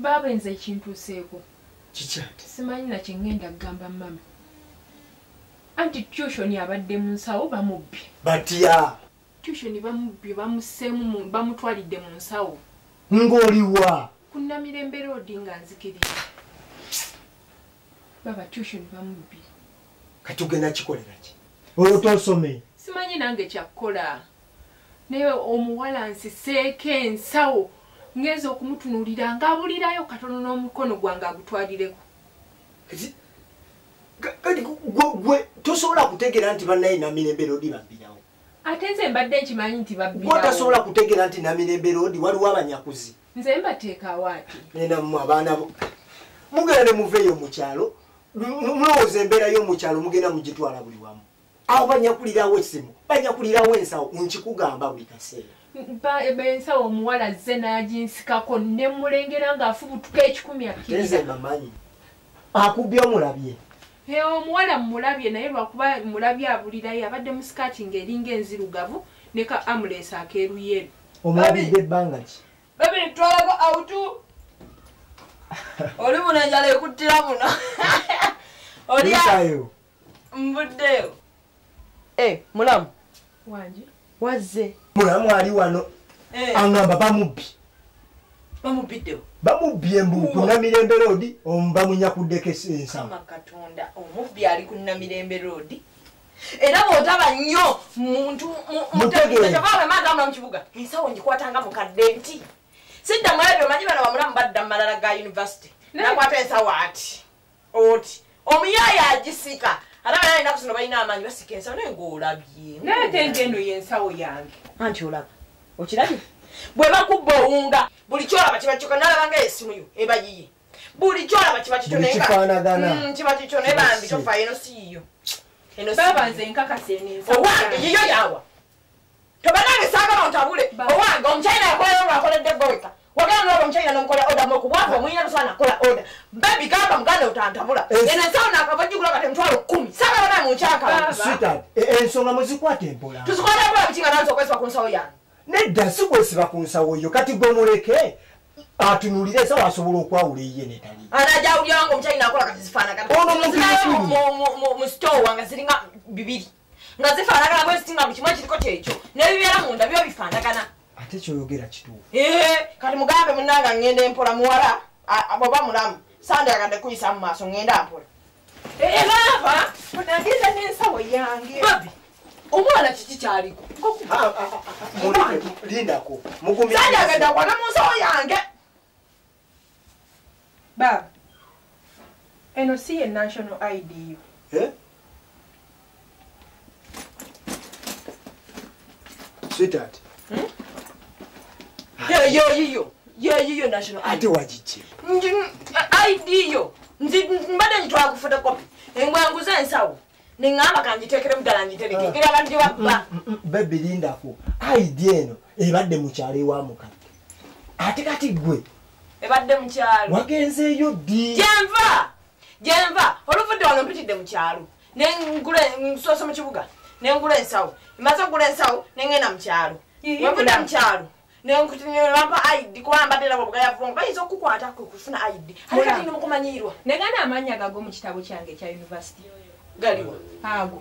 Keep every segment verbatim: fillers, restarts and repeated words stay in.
baba nze ekintuuseeko kikyate simanyi na kyengenda kugamba mama anti tuition abadde mu nsawo bamubbye batya tuition bamubbye bamuseemu bamutwalidde mu nsawo ng'oliwa ku Namirembe Road nga nzikirira baba tuition bamubbye kati ugenda kikolera ki olwo tosome simanyi nange kyakkola naye omuwala nsiseeko ensawo ngenza okumutunuulira ng'abulirayo katono n'omukono gwange agutwalireko kati gwe tosobola kutegeera nti bannaye Namirembe Road babbirawo ate nze mbadde nkimanyi nti gwe babbirawo tasobola kutegeera nti Namirembe Road waliwo abanyakuzi nze mbateekaawo ati nena mu abaana bo mugenda ne muveeyo mu kyalo mulowooza embeera y'omu kyalo mugenda mugitwala buli wamu awo banyakulirawo essimu banyakulirawo ensawo nkikugamba buli kaseera ensawo omuwala zze n'aginsikako ne mulengera ng'afubutuka ekikumi tenze mamanyi akubye omulabye omuwala mmulabye naye lwakuba mulabye abulirayo abadde mu sikaati ng'eringa enzirugavu ne ka amulensi akeeruyeru omulabidde ebbanga ki babi twalako autu oli muno enjala ekuttira muno olyayo mbuddeyo eh mulamu wange wazze mulamu ali wano angamba bamubbi bamubbiddewo bamubbye mbu ku Namirembe Road bamunyakuddeko ensawo katonda omubbi ali ku Namirembe Road era bw'otaba nnyo muntu mutegeeaamagamba mu kibuga ensawo ngikwatanga mukadde nti sidda mulabye omanyi bano bamulamu badda mu malala ga university nakwata ensawo ati oti omuyaaya agisika ate bana ennaku zino balina amaanyi basika ensawo naye ng'olabye naate ngendo yensawo yange anti olaba okirabye bwe bakubba owunga buli kyolaba kiba kiko nalabanga esimu yo eba yiye buli kyolaba kiba kikyo kifaanagana kiba kikyo naye bambi tofa eno siyo baba nze nkakasa enensawo owange yiyo yawa tobanange saagala ontabule owange omukyayina yakoleyo lwakoledde goweka wagala noba omukyayina nomukolera oda mukubwavu omuyina tosaana kukola oda babi gamba muganda otantabula eno ensawo nakava gigula kati emitwalo kumi saagala naye munkyaka ensonga muzikwata empola tuzikwata empola bikinga nanza okwesiba ku nsawo yange nedda si kwesiba ku nsawo yo kati gwe muleke atunulire ensawo asobola okwawula eyiye netali anajawulyawo nga omukyayina akola kati zifaanagana mu store wange ziringa bibiri nga zifaanagana bwe zitinga buli kimu ekiriko kyekyo n'ebibeera munda biba bifaanagana ate kyoyogera kituufu ee kati mugambe munnanga ngenda empola muwala bwoba mulamu sandayagadde kuyisa mu maaso ngenda mpola baaba onagenda n'ensawo yange babi omwana kiki kyaliko lindako sandayagadde akwana mu nsawo yange baaba eno si ye national I D yo sweetheart yo yiyo yo yiyo national ate wagijje I D yo mbadde njitwala ku photocopy engwanguza ensawo ningamba kanjiteekere mudala njitereke era abantu babba baby lindako I D eno ebadde mu kyalo ewa mukadde ate kati gwe ebadde mu kyalo wagenzeeyo ddi gyenva gyenva oluvudde wano mpitidde mu kyalo nengula nsoose mu kibuga nengula ensawo maze okugula ensawo nengenda mu kyalo wevudde mu kyalo nenkutinampa I D kuba mbadde nabo bugayavunga bayinza okukwata kufuna I D ate kati nimukumanyirwa negana amannya gago mu kitabo kyange ekya university galiwa ago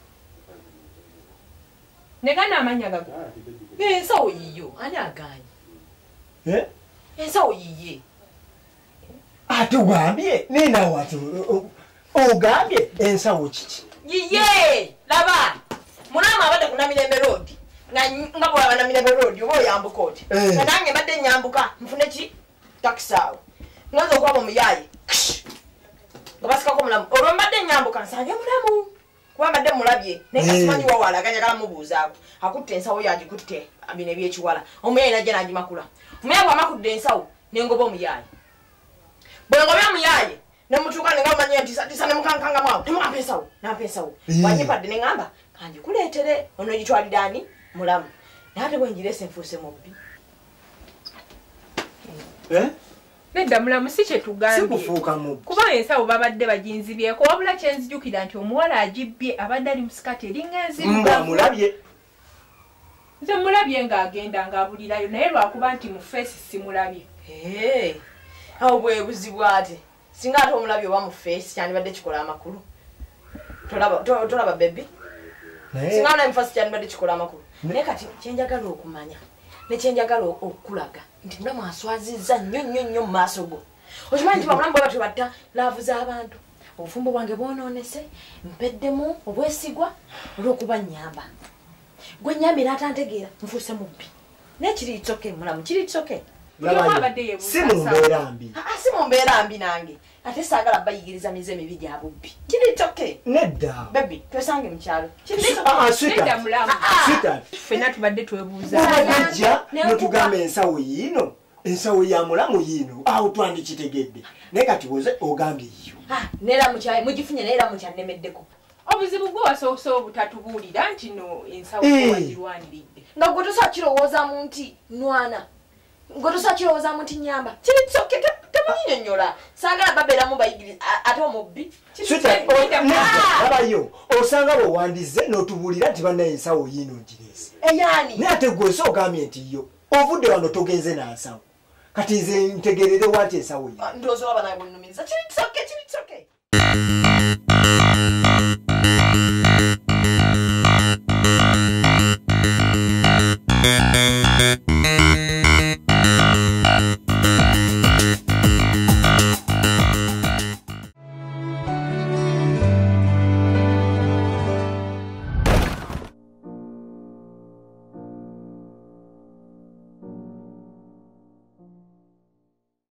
negana amannya gago ensawo yiyo ani aganye ensawo yiye ate ogambye nenawo ati ogambye ensawo kiki yiye laba mulamu abadde ku Namirembe Road nga bwaba Namirembe Road oba oyambuka oti nange mbadde nyambuka nfune ki takisi awo nganza okwaba omuyaaye nga basikako mulamu olwo mbadde nyambuka nsange mulamu kuba mbadde mulabye naye nga simanyi wawalaganya kala mubuuzaako akutte ensawo yagikutte bino ebyekiwala omuyaaye najja nagimakula omuyaaye bwamakudde ensawo nengoba omuyaaye bwengobya omuyaaye nemutuuka nenga omanyire nti tisa nemukankangamu awo nemukampa ensawo nampa ensawo wanyipadde neŋŋamba kanjikuleetere ono gitwalira ani mulamu naate bwenjirese nfuuse mubbi nedda mulamu si kyetugambye sikufuuka mubbi kuba ensawo babadde baginzibyeko wabula kyenzijukira nti omuwala agibbye abadde ali mu sikati eringa enzirugamulabye nze mulabye ng'agenda ng'abulirayo naye lwakuba nti mu feesi simulabye awo bwe buzibu ate singa ate omulabye oba mu face kyandibadde kikola amakulu tolaba tolaba baby singa na mfasi kyandibadde kikola amakulu naye kati kyenjagala okumanya ne kyenjagala okulaga nti mulamu aswazizza nnyo nnyo nnyo mu maaso go okimanyi nti bamulamu bwe batyo batta laavu z'abantu obufumbo bwange bwonoonese mpeddemu obwesigwa olw'okuba nnyamba gwe nnyambi n'atantegeera nfuuse mubbi naye kiri itsoke mulamu kiri itsoke si mu mbeera mbi si mu mbeera mbi nange ate saagala bayigiriza mize mibi gya bubbi kiri itsoke nedda bebi twesange mu kyalo ffenna tubadde twebuuza ojja notugamba ensawo yiino ensawo ya mulamu yiino awo twandikitegedde naye kati woze ogambye yo neera mukyayi mugifunye neera mukyannemeddeko obuzibu gwe wasoose obutatubuulira nti no ensawo wagirwaniridde nga gwe tosakirowoozamu nti nwana gwe tosakirowoozamu nti nyamba kiri kisoke temunyinyonnyola saagala babeeramu bayigiriza ate omubbi abayo osanga bwewandize n'otubuulira nti bannaye ensawo yiino ngireese eyaani naye ate gwese ogambye nti yo ovudde wano togenze nansawo kati nze ntegerere wati ensawo yiino ndowooza olaba naye bwennumiza kiri kisoke kiri kisoke